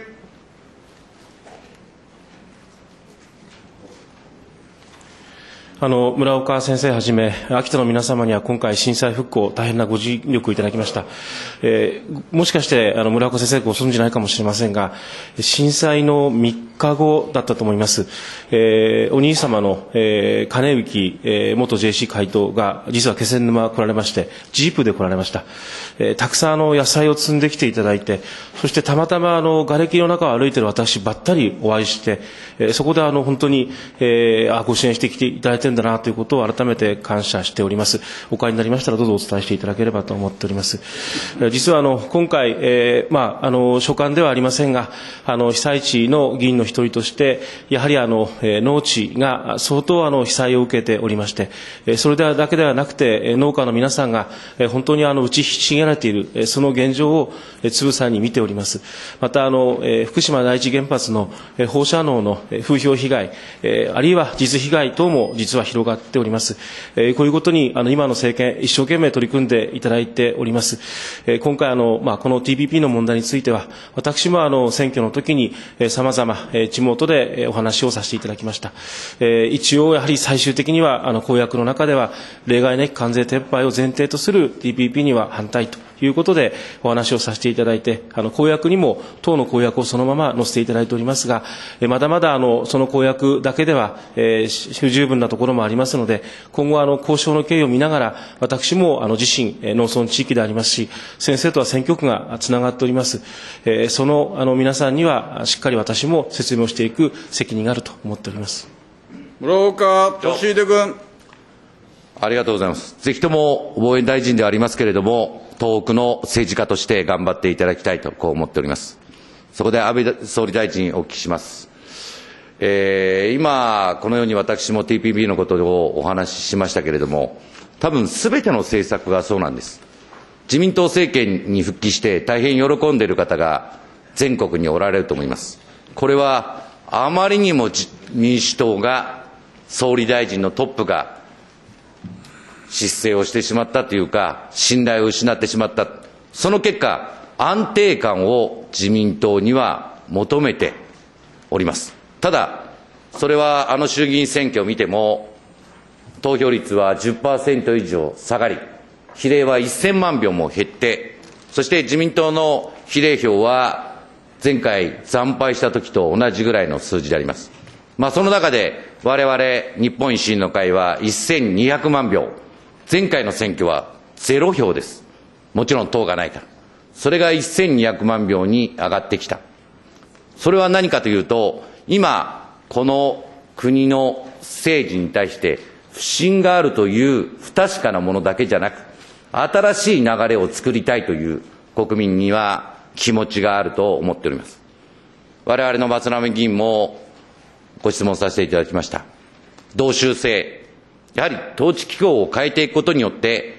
村岡先生はじめ、秋田の皆様には今回、震災復興、大変なご尽力をいただきました。もしかして、村岡先生ご存じないかもしれませんが、震災の3日後だったと思います。お兄様の、金幸、元 JC 会頭が、実は気仙沼来られまして、ジープで来られました。たくさん野菜を積んできていただいて、そしてたまたま瓦礫の中を歩いている私ばったりお会いして、そこで本当に、ご支援してきていただいているんだなということを改めて感謝しております。お会いになりましたらどうぞお伝えしていただければと思っております。実は今回、所管ではありませんが、被災地の議員の一人として、やはり農地が相当被災を受けておりまして、それだけではなくて、農家の皆さんが本当に打ちひしげられている、その現状をつぶさに見ております。また福島第一原発の放射能の風評被害、あるいは実被害等も実実は広がっております。こういうことに今の政権、一生懸命取り組んでいただいております。今回この TPP の問題については、私も選挙の時に様々地元でお話をさせていただきました。一応やはり最終的には公約の中では例外なき関税撤廃を前提とする TPP には反対ということでお話をさせていただいて、公約にも党の公約をそのまま載せていただいておりますが、まだまだその公約だけでは不十分なところもありますので、今後交渉の経緯を見ながら、私も自身農村地域でありますし、先生とは選挙区がつながっております。その皆さんにはしっかり私も説明をしていく責任があると思っております。 室岡敏秀君。 ありがとうございます。ぜひとも防衛大臣ではありますけれども、東北の政治家として頑張っていただきたいとこう思っております。そこで安倍総理大臣お聞きします。今このように私も TPP のことをお話ししましたけれども、多分すべての政策がそうなんです。自民党政権に復帰して大変喜んでいる方が全国におられると思います。これはあまりにも民主党が、総理大臣のトップが失勢をしてしまったというか、信頼を失ってしまった。その結果、安定感を自民党には求めております。ただ、それは衆議院選挙を見ても、投票率は 10% 以上下がり、比例は1000万票も減って、そして自民党の比例票は前回惨敗した時と同じぐらいの数字であります。その中で我々日本維新の会は1200万票、前回の選挙は0票です。もちろん党がないから。それが1200万票に上がってきた。それは何かというと、今この国の政治に対して不信があるという不確かなものだけじゃなく、新しい流れを作りたいという国民には気持ちがあると思っております。我々の松並議員もご質問させていただきました。同州制、やはり統治機構を変えていくことによって、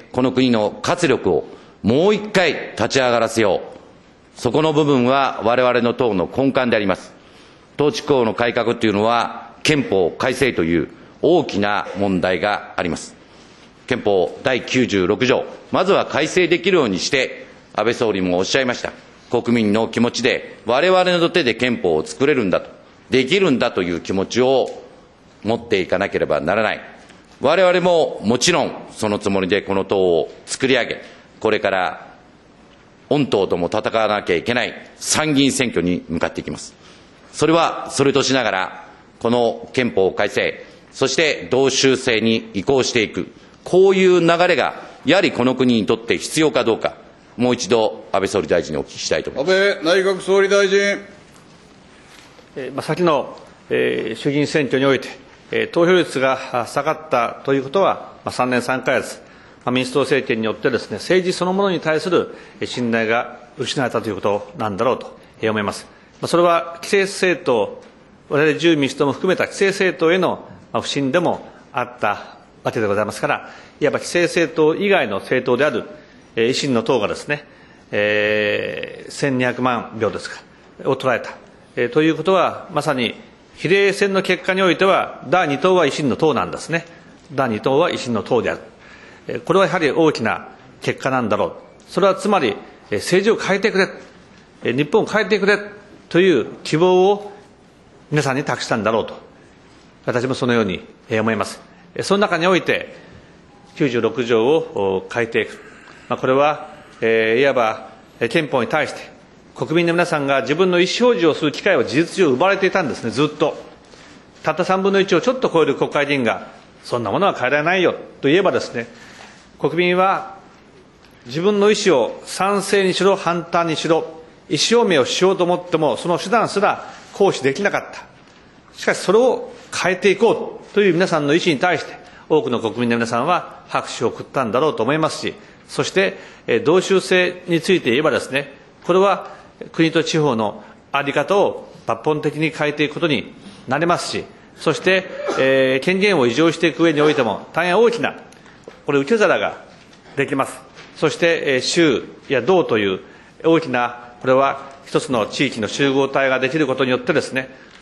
この国の活力をもう一回立ち上がらせよう。そこの部分は我々の党の根幹であります。統治機構の改革というのは、憲法改正という大きな問題があります。憲法第96条、まずは改正できるようにして、安倍総理もおっしゃいました。国民の気持ちで、我々の手で憲法を作れるんだと、できるんだという気持ちを持っていかなければならない。我々ももちろんそのつもりでこの党を作り上げ、これから御党とも戦わなきゃいけない参議院選挙に向かっていきます。それはそれとしながら、この憲法改正、そして同州制に移行していく、こういう流れがやはりこの国にとって必要かどうか、もう一度安倍総理大臣にお聞きしたいと思います。 安倍内閣総理大臣。 先の衆議院選挙において、投票率が下がったということは、3年3ヶ月、民主党政権によってですね、政治そのものに対する信頼が失われたということなんだろうと思います。それは既成政党、我々自由民主党も含めた既成政党への不信でもあったわけでございますから、いわば既成政党以外の政党である維新の党がですね、1200万票ですか、を捉えた。ということは、まさに比例選の結果においては、第2党は維新の党なんですね。第2党は維新の党である。これはやはり大きな結果なんだろう。それはつまり、政治を変えてくれ、日本を変えてくれという希望を皆さんに託したんだろうと。私もそのように思います。その中において、96条を変えていく。これは、いわば憲法に対して、国民の皆さんが自分の意思表示をする機会を事実上奪われていたんですね、ずっと。たった3分の1をちょっと超える国会議員が、そんなものは変えられないよと言えばですね、国民は自分の意思を賛成にしろ反対にしろ、意思表明をしようと思っても、その手段すら行使できなかった。しかしそれを変えていこうという皆さんの意思に対して、多くの国民の皆さんは拍手を送ったんだろうと思いますし、そして同州制について言えばですね、これは国と地方の在り方を抜本的に変えていくことになりますし、そして、権限を移譲していく上においても大変大きなこれ受け皿ができます。そして、州や道という大きなこれは一つの地域の集合体ができることによってですね、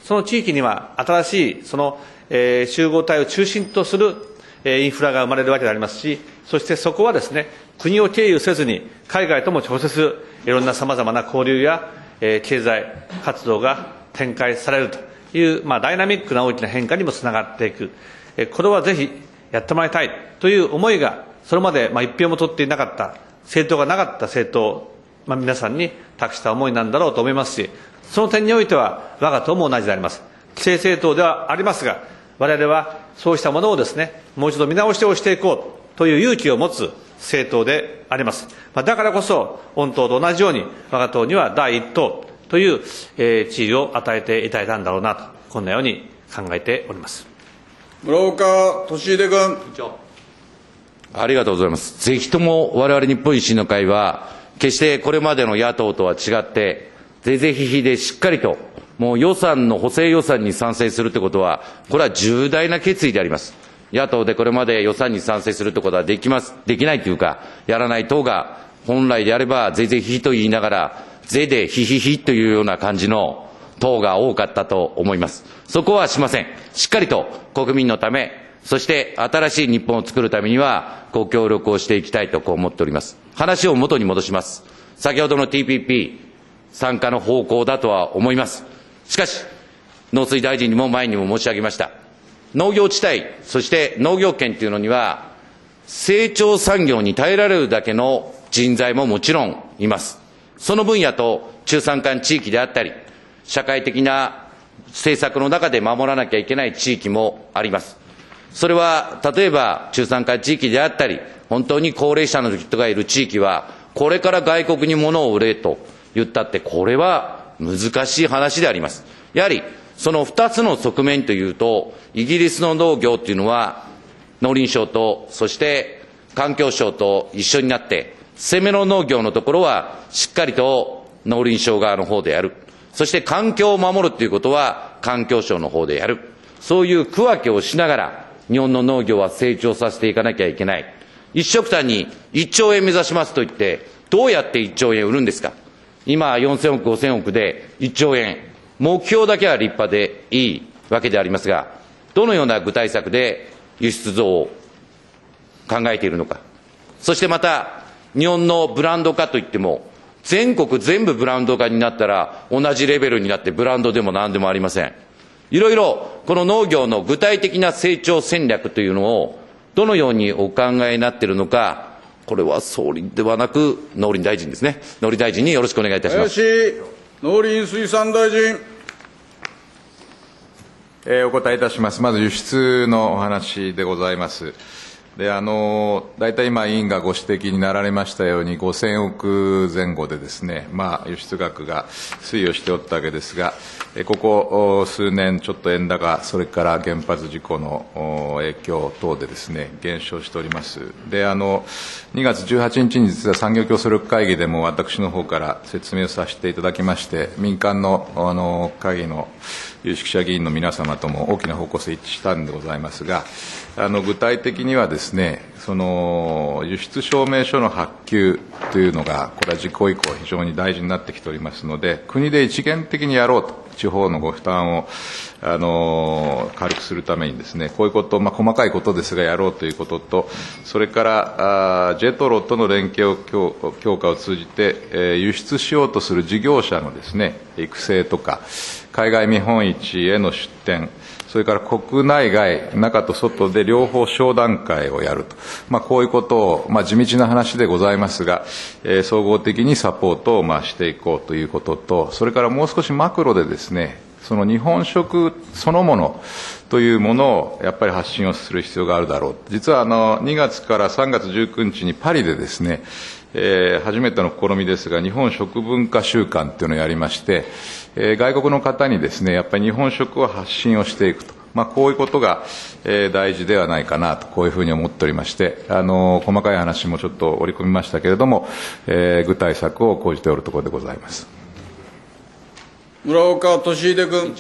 その地域には新しいその、集合体を中心とするインフラが生まれるわけでありますし、そしてそこはですね、国を経由せずに海外とも直接いろんなさまざまな交流や、経済活動が展開されるという、ダイナミックな大きな変化にもつながっていく、これはぜひやってもらいたいという思いが、それまで一票も取っていなかった、政党がなかった政党、皆さんに託した思いなんだろうと思いますし、その点においては我が党も同じであります。既成政党ではありますが、我々はそうしたものをですね、もう一度見直しをしていこうという勇気を持つ政党であります。だからこそ、御党と同じように、我が党には第一党という地位を与えていただいたんだろうなと、こんなように考えております。 村岡俊秀君。 ありがとうございます。ぜひとも我々日本維新の会は、決してこれまでの野党とは違って、是々非々でしっかりと、もう予算の補正予算に賛成するということは、これは重大な決意であります。野党でこれまで予算に賛成するということはできないというか、やらない党が本来であれば、是々非々と言いながら、是で非々というような感じの党が多かったと思います。そこはしません。しっかりと国民のため、そして新しい日本を作るためには、ご協力をしていきたいと思っております。話を元に戻します。先ほどの TPP 参加の方向だとは思います。しかし、農水大臣にも前にも申し上げました。農業地帯、そして農業圏というのには、成長産業に耐えられるだけの人材ももちろんいます。その分野と中山間地域であったり、社会的な政策の中で守らなきゃいけない地域もあります。それは例えば中山間地域であったり、本当に高齢者の人がいる地域は、これから外国に物を売れと言ったって、これは難しい話であります。やはりその2つの側面というと、イギリスの農業というのは、農林省とそして環境省と一緒になって、攻めの農業のところはしっかりと農林省側の方でやる。そして環境を守るということは環境省の方でやる。そういう区分けをしながら、日本の農業は成長させていかなきゃいけない。一緒くたに1兆円目指しますと言って、どうやって1兆円売るんですか。今4000億、5000億で1兆円。目標だけは立派でいいわけでありますが、どのような具体策で輸出増を考えているのか。そしてまた、日本のブランド化といっても、全国全部ブランド化になったら、同じレベルになってブランドでも何でもありません。いろいろ、この農業の具体的な成長戦略というのを、どのようにお考えになっているのか、これは総理ではなく、農林大臣ですね。農林大臣によろしくお願いいたします。 林農林水産大臣。 お答えいたします。まず輸出のお話でございます。で、大体今、委員がご指摘になられましたように、5000億前後でですね、輸出額が推移をしておったわけですが、ここ数年、ちょっと円高、それから原発事故の影響等でですね、減少しております。で、2月18日に実は産業競争力会議でも私の方から説明をさせていただきまして、民間の会議の有識者議員の皆様とも大きな方向性一致したんでございますが、具体的にはですね、その輸出証明書の発給というのが、これは事故以降非常に大事になってきておりますので、国で一元的にやろうと、地方のご負担を軽くするためにですね、こういうこと、細かいことですがやろうということと、それからジェトロとの連携を強化を通じて、輸出しようとする事業者のですね、育成とか、海外見本市への出展、それから国内外、中と外で両方商談会をやると。こういうことを、地道な話でございますが、総合的にサポートをしていこうということと、それからもう少しマクロでですね、その日本食そのものというものをやっぱり発信をする必要があるだろう。実は2月から3月19日にパリでですね、初めての試みですが、日本食文化週間というのをやりまして、外国の方にですね、やっぱり日本食を発信をしていくと。こういうことが、大事ではないかなと、こういうふうに思っておりまして、細かい話もちょっと織り込みましたけれども、具体策を講じておるところでございます。 村岡俊秀君。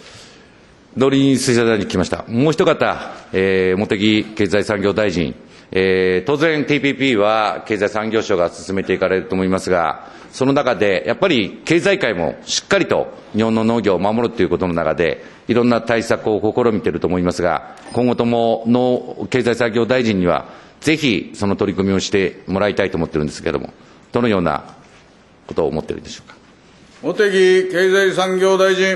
農林水産大臣に聞きました。もう一方、茂木経済産業大臣、 当然 TPP は経済産業省が進めていかれると思いますが、その中でやっぱり経済界もしっかりと日本の農業を守るということの中で、いろんな対策を試みていると思いますが、今後とも経済産業大臣には、ぜひその取り組みをしてもらいたいと思っているんですけれども、どのようなことを思っているでしょうか。 茂木経済産業大臣。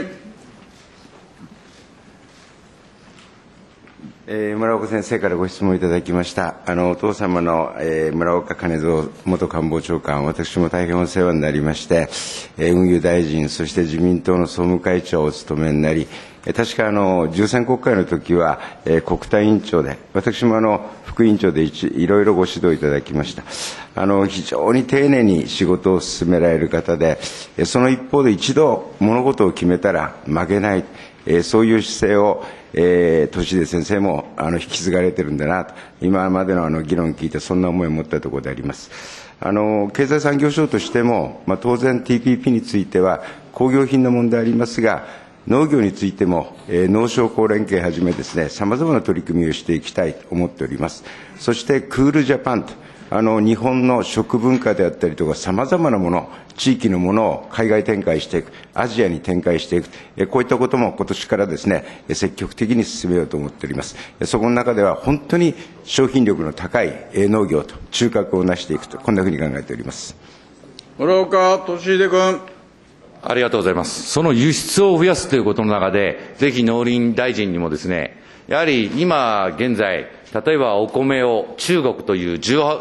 村岡先生からご質問いただきました。お父様の、村岡兼三元官房長官、私も大変お世話になりまして、運輸大臣、そして自民党の総務会長をお務めになり、確か重選国会の時は、国対委員長で、私も副委員長でいろいろご指導いただきました。非常に丁寧に仕事を進められる方で、その一方で一度物事を決めたら曲げない、そういう姿勢を年出先生も引き継がれてるんだなと、今までの議論を聞いてそんな思いを持ったところであります。経済産業省としても、当然 TPP については工業品の問題ありますが、農業についても農商工連携はじめですね、さまざまな取り組みをしていきたいと思っております。そしてクールジャパンと、日本の食文化であったりとか、さまざまなもの、地域のものを海外展開していく、アジアに展開していく、こういったことも今年からですね、積極的に進めようと思っております。そこの中では本当に商品力の高い農業と中核を成していくと、こんなふうに考えております。 村岡俊秀君。 ありがとうございます。その輸出を増やすということの中で、ぜひ農林大臣にもですね、やはり今現在、例えばお米を中国という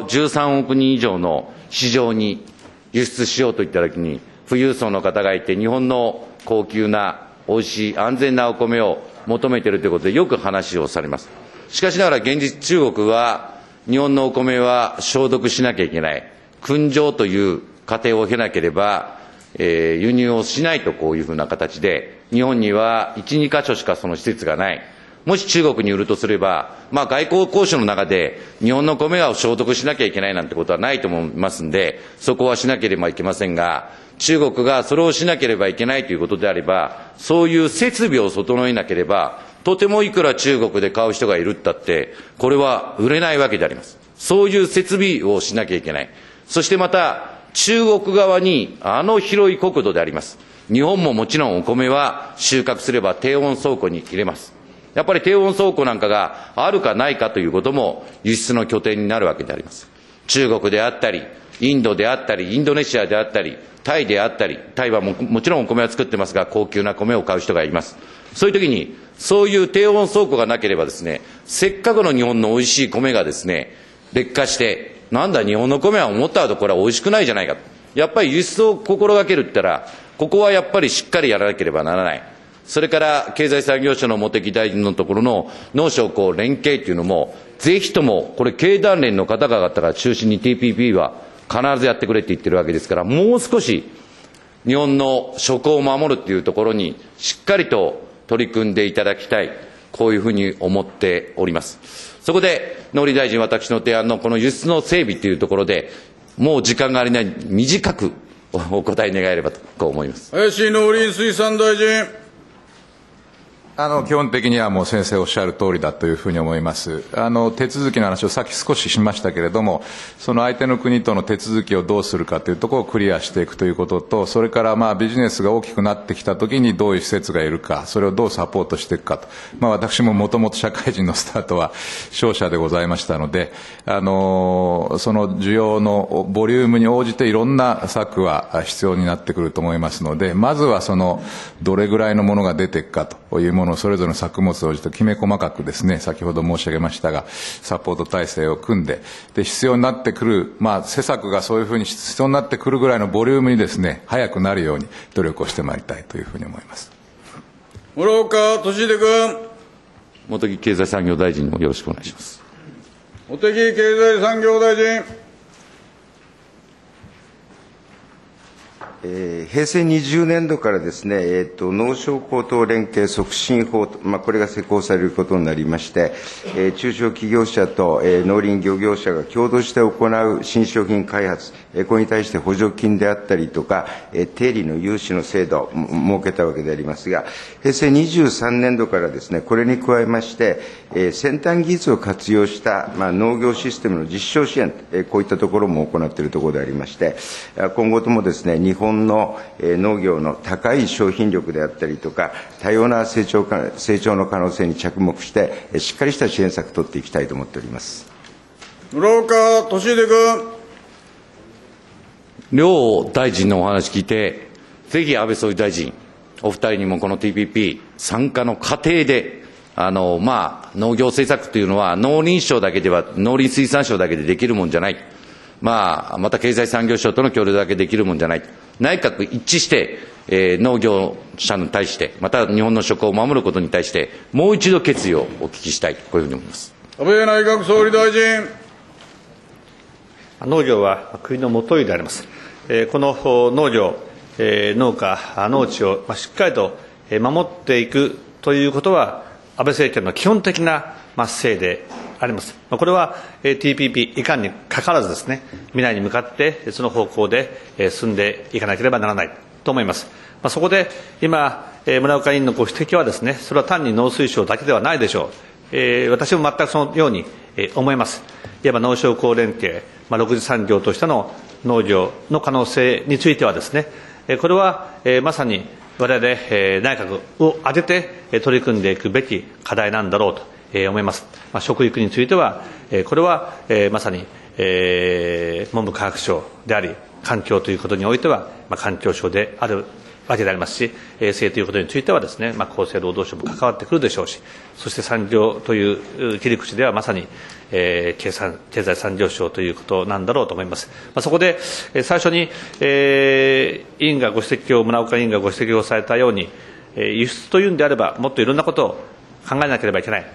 13億人以上の市場に輸出しようといったときに、富裕層の方がいて、日本の高級な、おいしい、安全なお米を求めているということで、よく話をされます。しかしながら現実、中国は、日本のお米は消毒しなきゃいけない、燻蒸という過程を経なければ、輸入をしないと、こういうふうな形で、日本には1、2箇所しかその施設がない。もし中国に売るとすれば、外交交渉の中で日本の米を消毒しなきゃいけないなんてことはないと思いますんで、そこはしなければいけませんが、中国がそれをしなければいけないということであれば、そういう設備を整えなければ、とてもいくら中国で買う人がいるったって、これは売れないわけであります。そういう設備をしなきゃいけない。そしてまた、中国側に広い国土であります。日本ももちろんお米は収穫すれば低温倉庫に入れます。やっぱり低温倉庫なんかがあるかないかということも輸出の拠点になるわけであります。中国であったり、インドであったり、インドネシアであったり、タイであったり、タイは もちろんお米は作ってますが、高級な米を買う人がいます。そういう時に、そういう低温倉庫がなければですね、せっかくの日本の美味しい米がですね、劣化して、なんだ日本の米は思ったほどこれは美味しくないじゃないか。やっぱり輸出を心がけるって言ったら、ここはやっぱりしっかりやらなければならない。それから経済産業省の茂木大臣のところの農商工連携というのも、ぜひともこれ経団連の方々が中心に TPP は必ずやってくれって言ってるわけですから、もう少し日本の食を守るというところにしっかりと取り組んでいただきたい、こういうふうに思っております。そこで農林大臣、私の提案のこの輸出の整備というところで、もう時間がありない、短くお答え願えればとこう思います。 林農林水産大臣。 基本的にはもう先生おっしゃる通りだというふうに思います。手続きの話をさっき少ししましたけれども、その相手の国との手続きをどうするかというところをクリアしていくということと、それからビジネスが大きくなってきたときにどういう施設がいるか、それをどうサポートしていくかと。私ももともと社会人のスタートは商社でございましたので、その需要のボリュームに応じていろんな策は必要になってくると思いますので、まずはどれぐらいのものが出ていくかというものをそれぞれの作物を応じてきめ細かくですね、先ほど申し上げましたが、サポート体制を組んで、必要になってくる、施策がそういうふうに必要になってくるぐらいのボリュームにですね、早くなるように努力をしてまいりたいというふうに思います。 室岡俊秀君。 茂木経済産業大臣にもよろしくお願いします。 茂木経済産業大臣。 平成20年度からですね、農商高等連携促進法、これが施行されることになりまして、中小企業者と、農林漁業者が共同して行う新商品開発、これに対して補助金であったりとか、低利の融資の制度を設けたわけでありますが、平成23年度からですね、これに加えまして、先端技術を活用した、農業システムの実証支援、こういったところも行っているところでありまして、今後ともですね、日本の農業の高い商品力であったりとか、多様な成長の可能性に着目して、しっかりした支援策を取っていきたいと思っております。 室岡敏秀君。 両大臣のお話聞いて、ぜひ安倍総理大臣、お二人にもこの TPP 参加の過程で、農業政策というのは農林省だけでは、農林水産省だけでできるもんじゃない。また経済産業省との協力だけできるもんじゃない。内閣一致して、農業者に対して、また日本の食を守ることに対して、もう一度決意をお聞きしたい、こういうふうに思います。 安倍内閣総理大臣。 農業は国の基であります。この農業、農家、農地をしっかりと守っていくということは、安倍政権の基本的な姿勢であります。これは TPP 以下にかかわらずですね、未来に向かってその方向で進んでいかなければならないと思います。そこで今、村岡委員のご指摘はですね、それは単に農水省だけではないでしょう。私も全くそのように思います。いわば農商高連携、6次産業としての農業の可能性についてはですね、これはまさに我々内閣を挙げて取り組んでいくべき課題なんだろうと思います。食育については、これはまさに文部科学省であり、環境ということにおいては環境省であるわけでありますし、衛生ということについてはですね、厚生労働省も関わってくるでしょうし、そして産業という切り口ではまさに経済産業省ということなんだろうと思います。そこで最初に委員がご指摘を、村岡委員がご指摘をされたように、輸出というんであればもっといろんなことを考えなければいけない、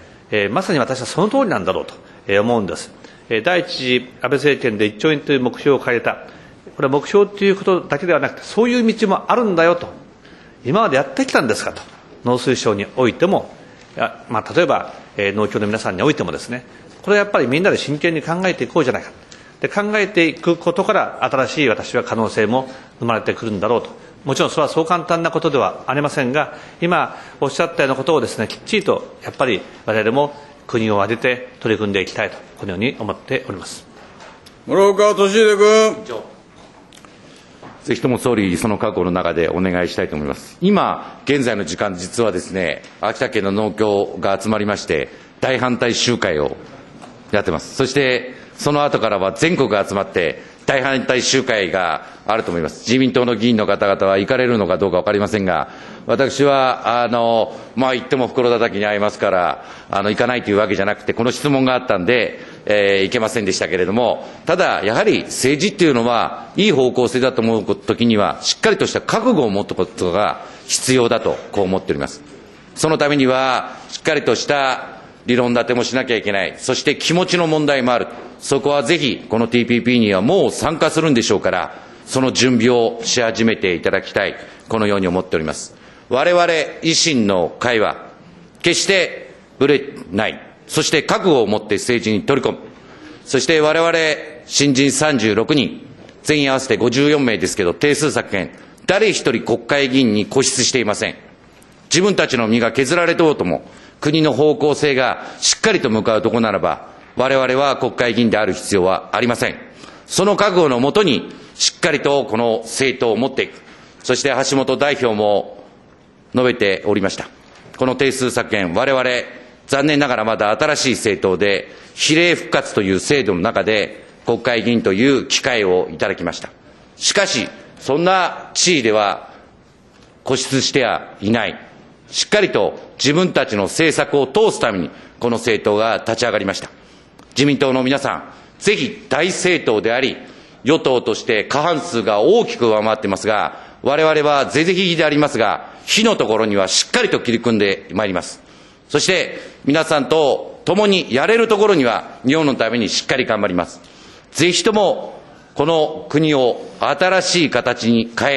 まさに私はその通りなんだろうと思うんです。第一次安倍政権で1兆円という目標を変えた。これは目標ということだけではなくて、そういう道もあるんだよと、今までやってきたんですかと、農水省においても、例えば農協の皆さんにおいてもですね、これはやっぱりみんなで真剣に考えていこうじゃないか。で、考えていくことから新しい私は可能性も生まれてくるんだろうと。もちろんそれはそう簡単なことではありませんが、今おっしゃったようなことをですね、きっちりとやっぱり我々も国を挙げて取り組んでいきたいと、このように思っております。 室岡敏秀君。 ぜひとも総理、その覚悟の中でお願いしたいと思います。今、現在の時間、実はですね、秋田県の農協が集まりまして、大反対集会をやってます。そして、その後からは全国が集まって、大反対集会があると思います。自民党の議員の方々は行かれるのかどうか分かりませんが、私は、行っても袋叩きに遭いますから、行かないというわけじゃなくて、この質問があったんで、行けませんでしたけれども、ただ、やはり政治っていうのは、いい方向性だと思うときには、しっかりとした覚悟を持つことが必要だと、こう思っております。そのためには、しっかりとした理論立てもしなきゃいけない。そして気持ちの問題もある。そこはぜひ、この TPP にはもう参加するんでしょうから、その準備をし始めていただきたい。このように思っております。我々維新の会は、決してぶれない。そして覚悟を持って政治に取り込む。そして我々新人36人、全員合わせて54名ですけど、定数削減、誰一人国会議員に固執していません。自分たちの身が削られとうとも、国の方向性がしっかりと向かうところならば、我々は国会議員である必要はありません。その覚悟のもとに、しっかりとこの政党を持っていく。そして橋本代表も述べておりました。この定数削減、我々、残念ながらまだ新しい政党で、比例復活という制度の中で、国会議員という機会をいただきました。しかし、そんな地位では固執してはいない。しっかりと自分たちの政策を通すために、この政党が立ち上がりました。自民党の皆さん、ぜひ大政党であり、与党として過半数が大きく上回っていますが、我々は是々非々でありますが、非のところにはしっかりと切り組んでまいります。そして、皆さんと共にやれるところには、日本のためにしっかり頑張ります。ぜひとも、この国を新しい形に変え、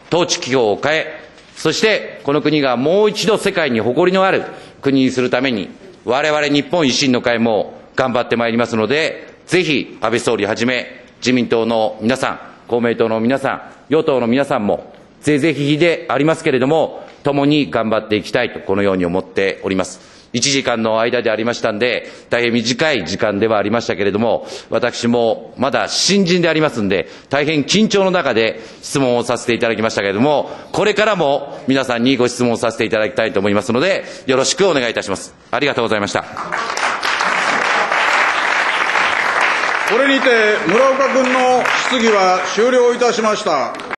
統治機構を変え、そしてこの国がもう一度世界に誇りのある国にするために、我々日本維新の会も頑張ってまいりますので、ぜひ安倍総理はじめ、自民党の皆さん、公明党の皆さん、与党の皆さんも、ぜぜひひでありますけれども、共に頑張っていきたいと、このように思っております。1時間の間でありましたんで、大変短い時間ではありましたけれども、私もまだ新人でありますんで、大変緊張の中で質問をさせていただきましたけれども、これからも皆さんにご質問させていただきたいと思いますので、よろしくお願いいたします。ありがとうございました。 これにて村岡君の質疑は終了いたしました。